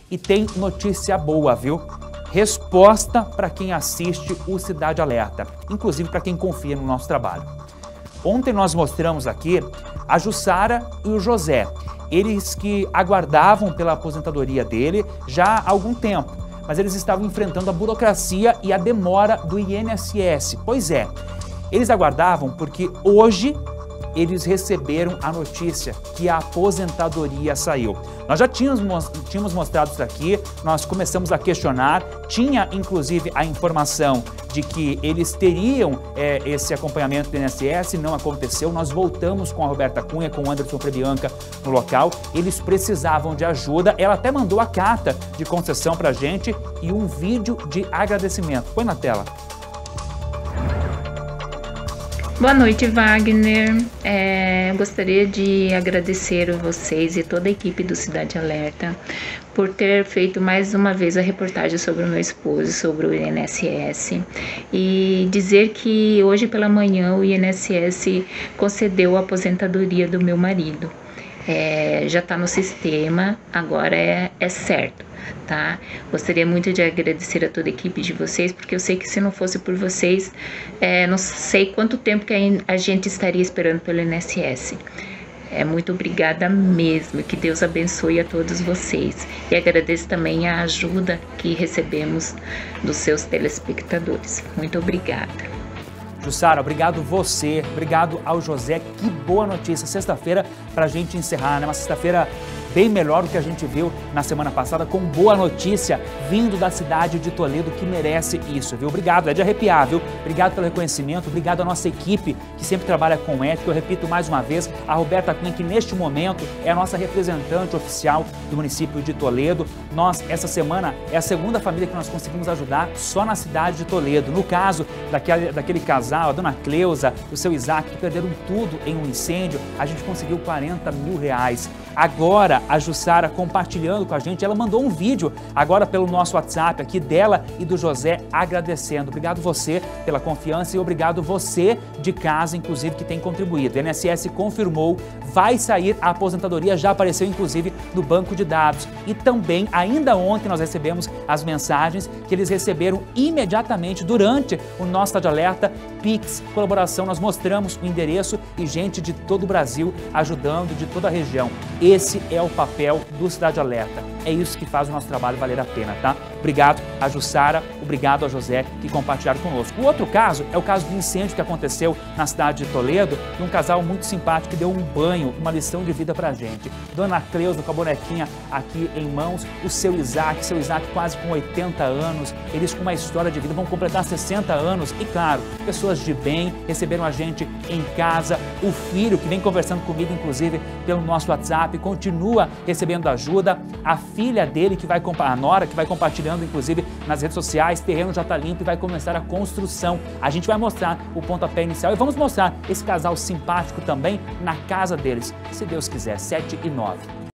E tem notícia boa, viu? Resposta para quem assiste o Cidade Alerta, inclusive para quem confia no nosso trabalho. Ontem nós mostramos aqui a Jussara e o José, eles que aguardavam pela aposentadoria dele já há algum tempo, mas eles estavam enfrentando a burocracia e a demora do INSS. Pois é, eles aguardavam porque hoje eles receberam a notícia que a aposentadoria saiu. Nós já tínhamos mostrado isso aqui, nós começamos a questionar, tinha inclusive a informação de que eles teriam esse acompanhamento do INSS, não aconteceu, nós voltamos com a Roberta Cunha, com o Anderson Frebianca no local, eles precisavam de ajuda, ela até mandou a carta de concessão pra gente e um vídeo de agradecimento. Põe na tela. Boa noite, Wagner. Gostaria de agradecer a vocês e toda a equipe do Cidade Alerta por ter feito mais uma vez a reportagem sobre o meu esposo, sobre o INSS, e dizer que hoje pela manhã o INSS concedeu a aposentadoria do meu marido. Já está no sistema, agora é certo, tá? Gostaria muito de agradecer a toda a equipe de vocês, porque eu sei que se não fosse por vocês, não sei quanto tempo que a gente estaria esperando pelo INSS. Muito obrigada mesmo, que Deus abençoe a todos vocês. E agradeço também a ajuda que recebemos dos seus telespectadores. Muito obrigada. Jussara, obrigado você, obrigado ao José, que boa notícia, sexta-feira pra gente encerrar, né? Uma sexta-feira bem melhor do que a gente viu na semana passada, com boa notícia vindo da cidade de Toledo, que merece isso, viu? Obrigado, é de arrepiar, viu? Obrigado pelo reconhecimento, obrigado à nossa equipe que sempre trabalha com ética. Eu repito mais uma vez, a Roberta Cunha, que neste momento é a nossa representante oficial do município de Toledo. Nós, essa semana, é a segunda família que nós conseguimos ajudar só na cidade de Toledo. No caso daquele casal, a dona Cleusa, o seu Isaac, que perderam tudo em um incêndio, a gente conseguiu R$40 mil. Agora, a Jussara compartilhando com a gente, ela mandou um vídeo agora pelo nosso WhatsApp aqui dela e do José agradecendo. Obrigado você pela confiança e obrigado você de casa, inclusive, que tem contribuído. O INSS confirmou, vai sair a aposentadoria, já apareceu inclusive no banco de dados. E também, ainda ontem, nós recebemos as mensagens que eles receberam imediatamente durante o nosso Cidade Alerta Pix Colaboração. Nós mostramos o endereço e gente de todo o Brasil ajudando, de toda a região. Esse é o papel do Cidade Alerta. É isso que faz o nosso trabalho valer a pena, tá? Obrigado a Jussara, obrigado a José que compartilharam conosco. O outro caso é o caso do incêndio que aconteceu na cidade de Toledo, de um casal muito simpático que deu um banho, uma lição de vida pra gente. Dona Cleusa com a bonequinha aqui em mãos, o seu Isaac quase com 80 anos, eles com uma história de vida, vão completar 60 anos e, claro, pessoas de bem receberam a gente em casa. O filho que vem conversando comigo, inclusive, pelo nosso WhatsApp, continua recebendo ajuda. A filha dele, a nora, que vai compartilhando, inclusive, nas redes sociais, terreno já está limpo e vai começar a construção. A gente vai mostrar o pontapé inicial e vamos mostrar esse casal simpático também na casa deles, se Deus quiser, 7 e 9.